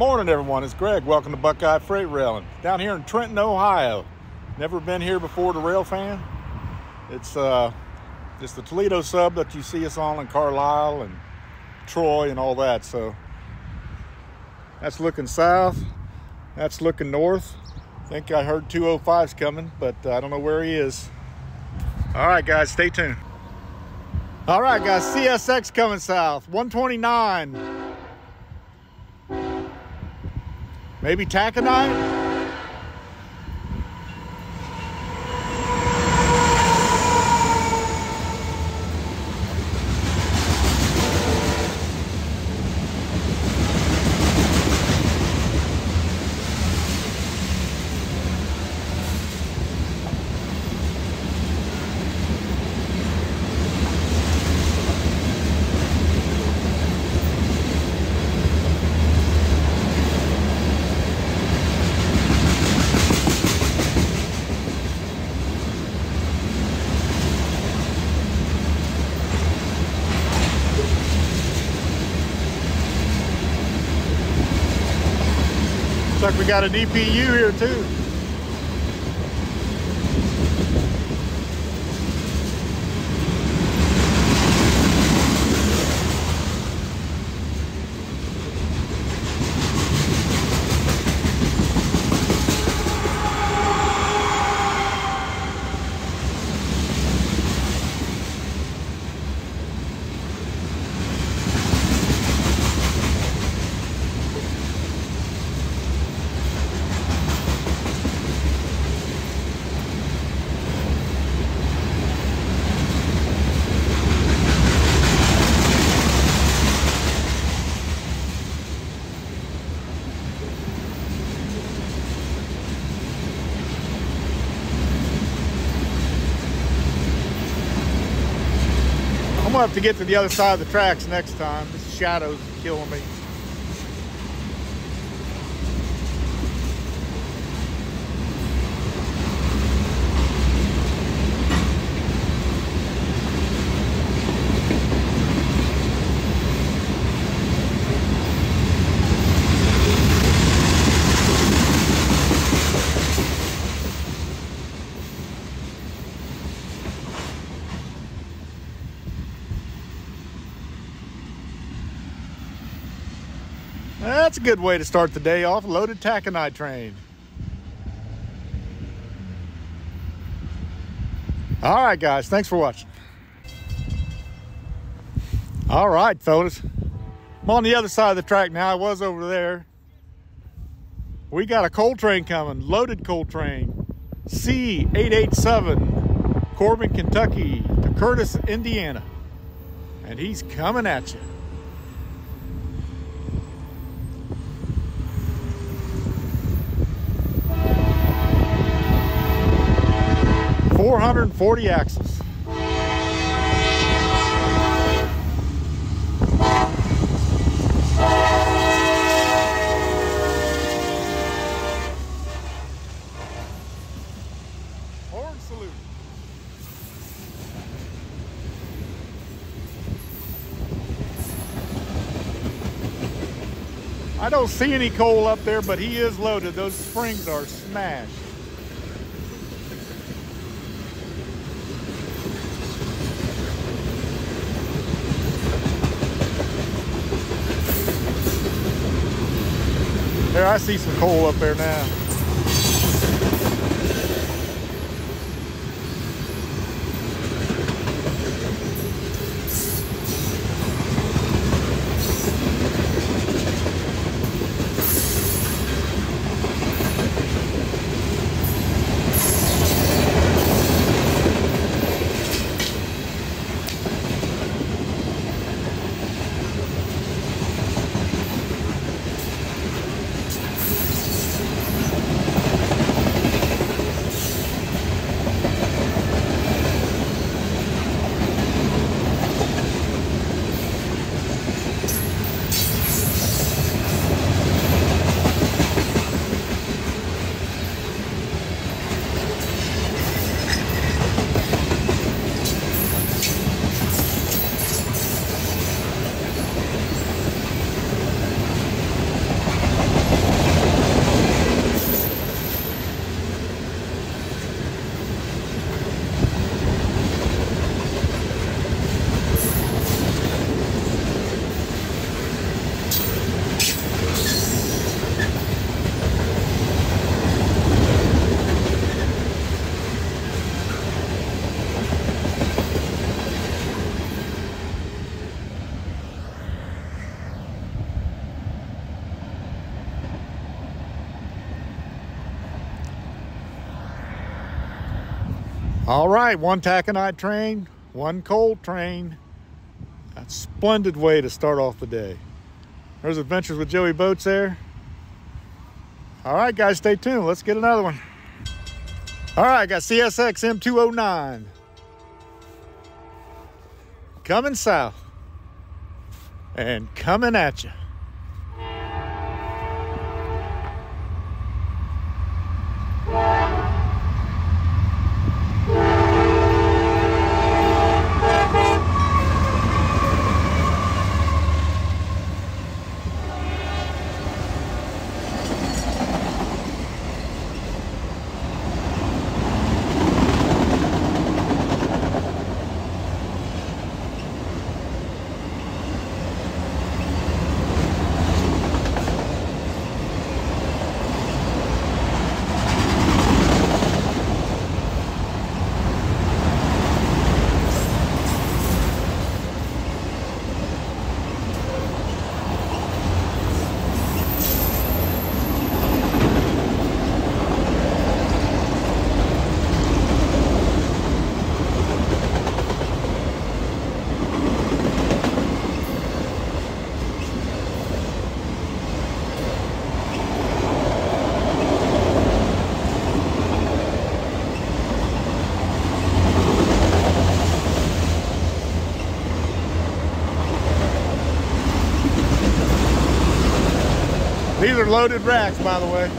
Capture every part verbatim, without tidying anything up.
Morning, everyone. It's Greg. Welcome to Buckeye Freight Railing down here in Trenton, Ohio. Never been here before to rail fan. It's uh, just the Toledo sub that you see us on in Carlisle and Troy and all that. So that's looking south. That's looking north. I think I heard two oh five's coming, but uh, I don't know where he is. All right, guys, stay tuned. All right, guys, C S X coming south, one twenty-nine. Maybe Taconite? Looks like we got a D P U here too. I'm gonna have to get to the other side of the tracks next time. This shadow's killing me. That's a good way to start the day off. Loaded Taconite train. All right, guys. Thanks for watching. All right, fellas. I'm on the other side of the track now. I was over there. We got a coal train coming. Loaded coal train. C eight eighty-seven. Corbin, Kentucky to Curtis, Indiana. And he's coming at you. four hundred forty axles. Horn salute. I don't see any coal up there, but he is loaded. Those springs are smashed. There, I see some coal up there now. All right, one Taconite train, one coal train. That's a splendid way to start off the day. There's Adventures with Joey Boats there. All right, guys, stay tuned. Let's get another one. All right, got C S X M two oh nine. Coming south. And coming at you. These are loaded racks, by the way.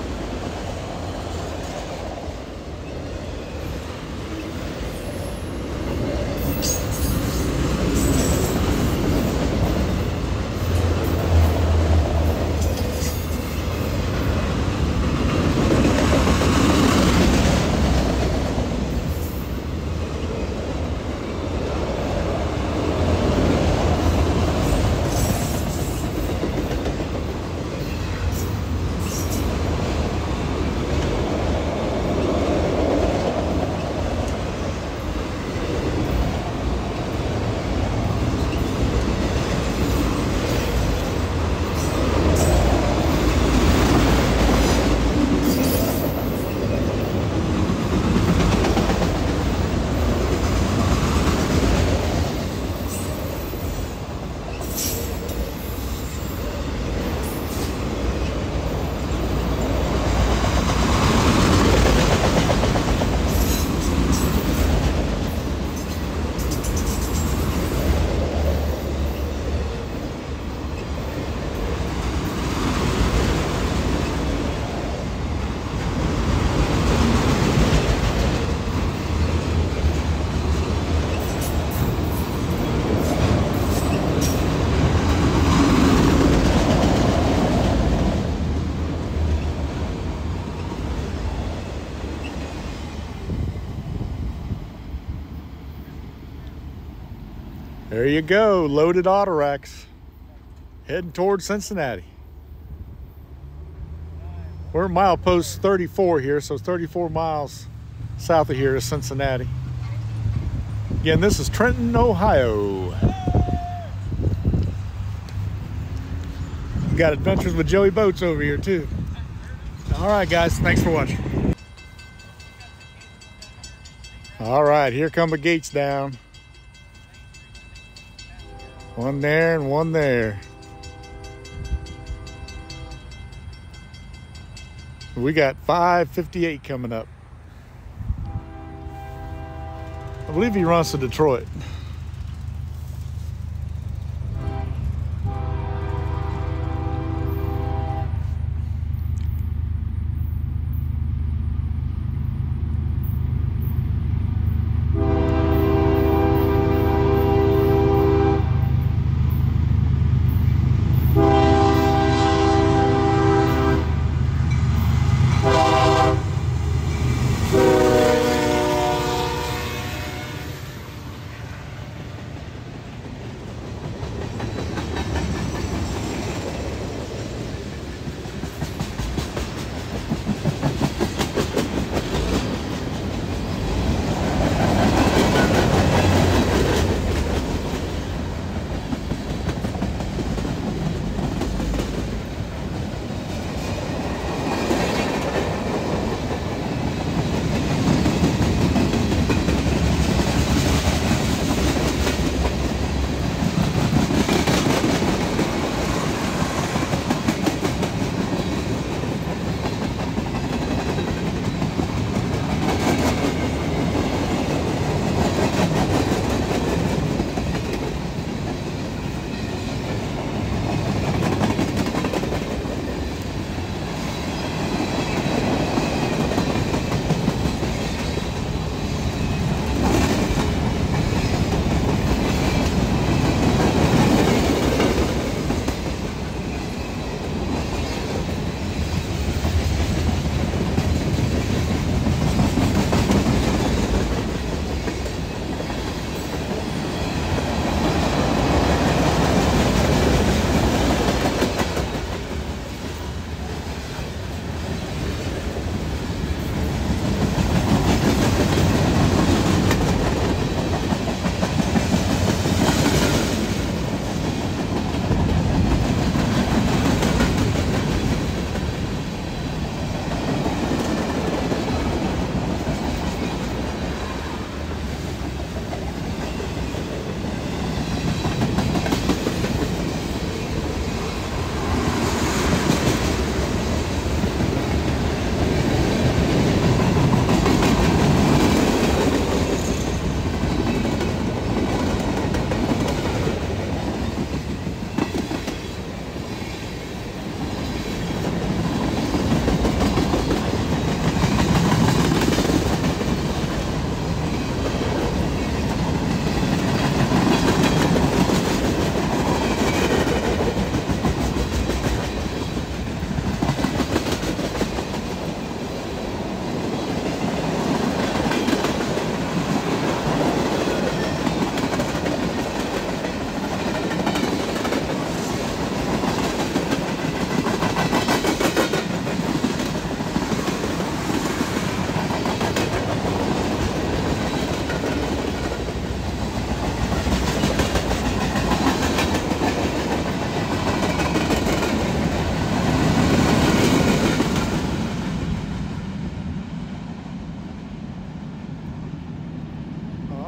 There you go, loaded auto racks heading towards Cincinnati. We're at milepost thirty-four here, so thirty-four miles south of here is Cincinnati. Again, this is Trenton, Ohio. We got Adventures with Joey Boats over here too. All right, guys, thanks for watching. All right, here come the gates down. One there and one there. We got five fifty-eight coming up. I believe he runs to Detroit.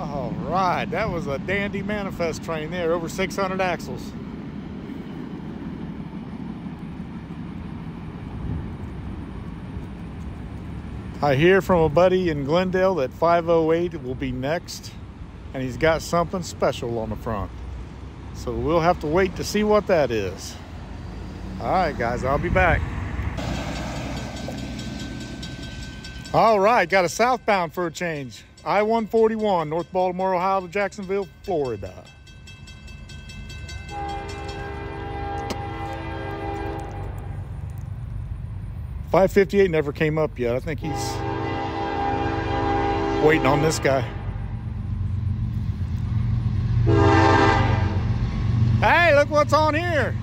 All right, that was a dandy manifest train there, over six hundred axles. I hear from a buddy in Glendale that five oh eight will be next, and he's got something special on the front. So we'll have to wait to see what that is. All right, guys, I'll be back. All right, got a southbound for a change. I one forty-one, North Baltimore, Ohio to Jacksonville, Florida. five fifty-eight never came up yet. I think he's waiting on this guy. Hey, look what's on here.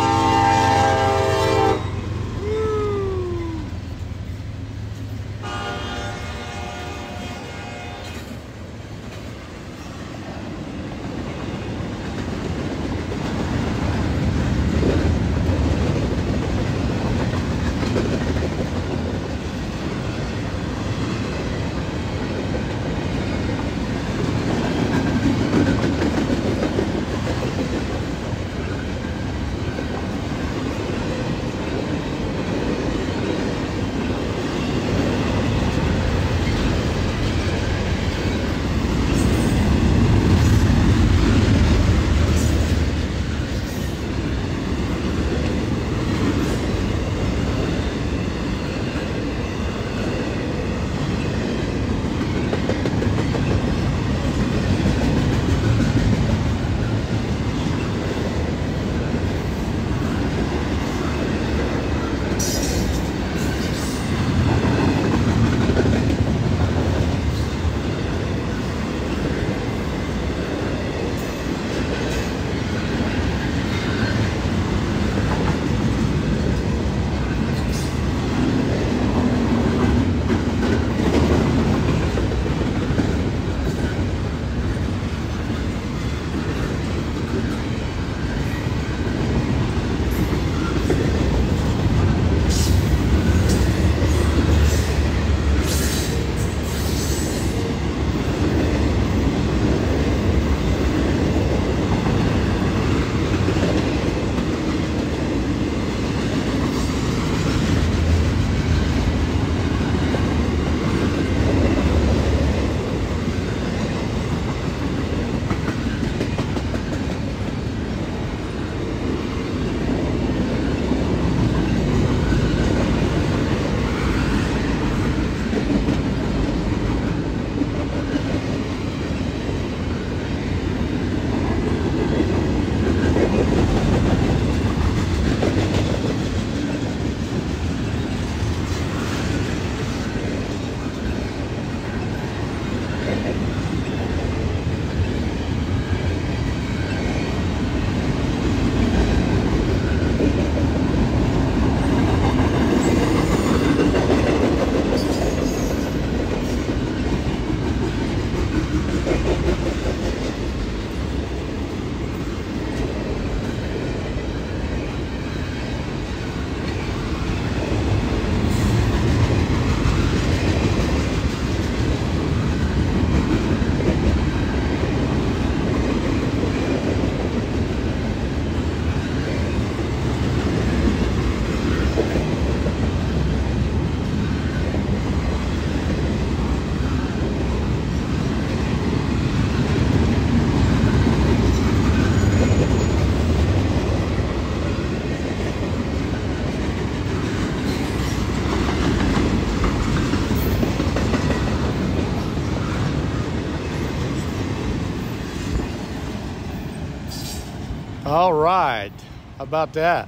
All right, how about that?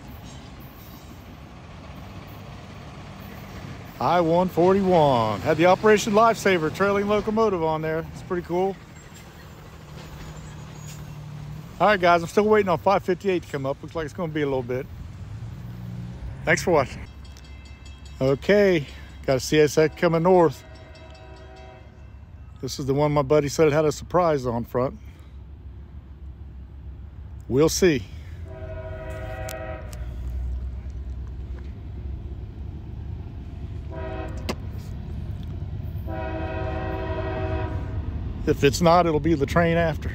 I one forty-one. Had the Operation Lifesaver trailing locomotive on there. It's pretty cool. All right, guys, I'm still waiting on five fifty-eight to come up. Looks like it's going to be a little bit. Thanks for watching. Okay, got a C S X coming north. This is the one my buddy said it had a surprise on front. We'll see. If it's not, it'll be the train after.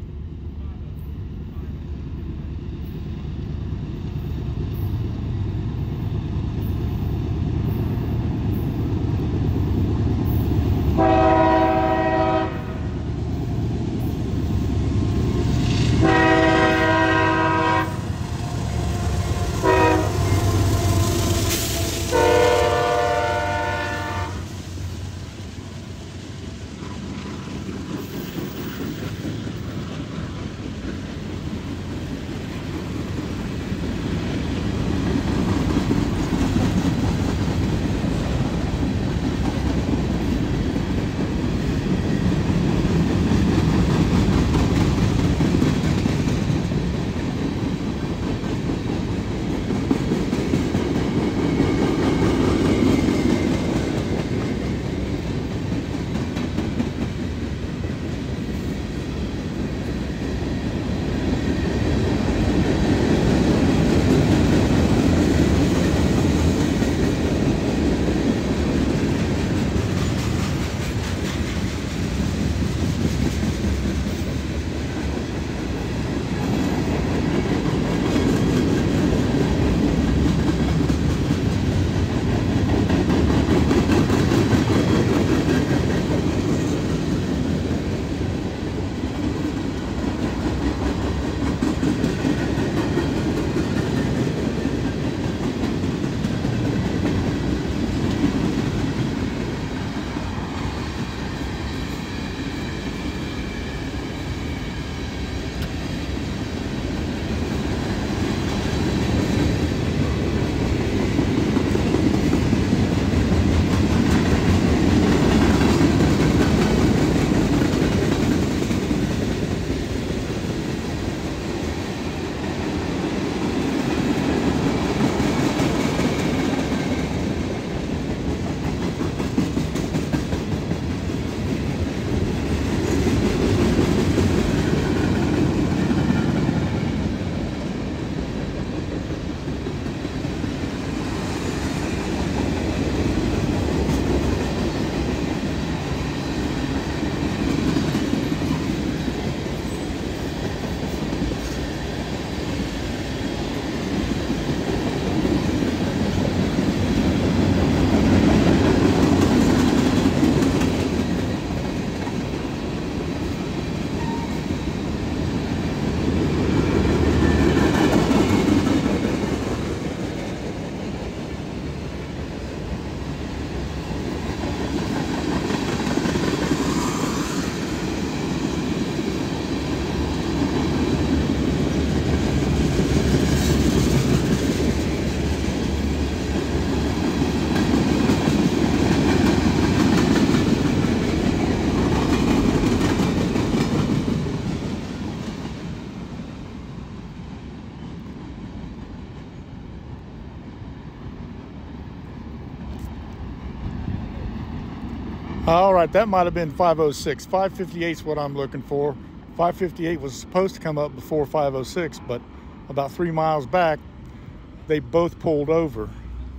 All right, that might have been five oh six. five fifty-eight is what I'm looking for. five fifty-eight was supposed to come up before five oh six, but about three miles back, they both pulled over.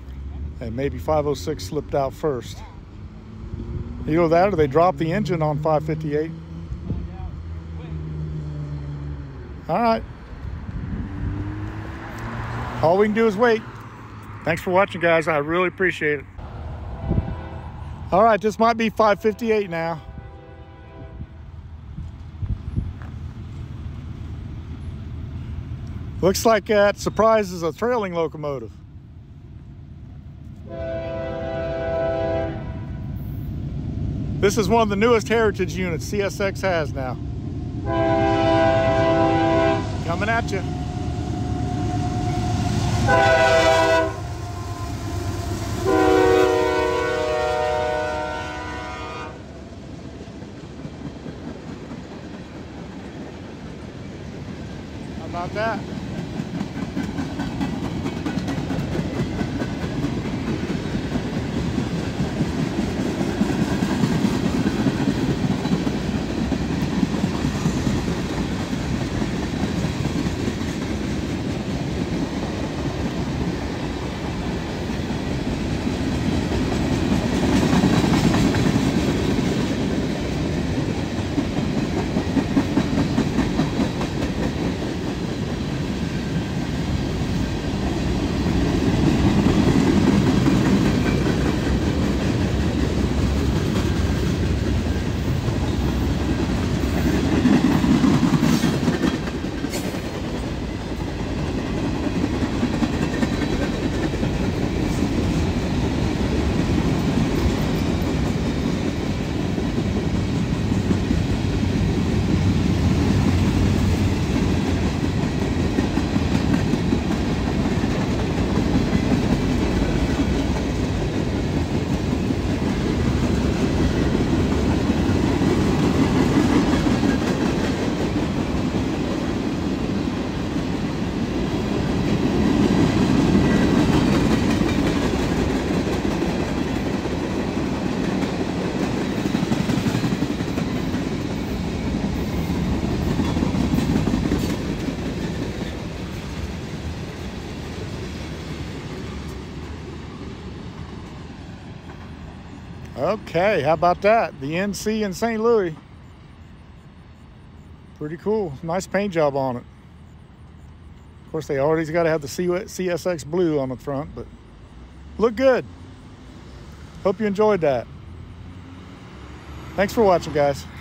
And maybe five oh six slipped out first. Either that or they dropped the engine on five fifty-eight. All right. All we can do is wait. Thanks for watching, guys. I really appreciate it. All right, this might be five fifty-eight now. Looks like that surprises a trailing locomotive. This is one of the newest heritage units C S X has now. Coming at you. How about that? Okay, how about that? The N C in Saint Louis. Pretty cool. Nice paint job on it. Of course, they always got to have the C S X blue on the front, but look good. Hope you enjoyed that. Thanks for watching, guys.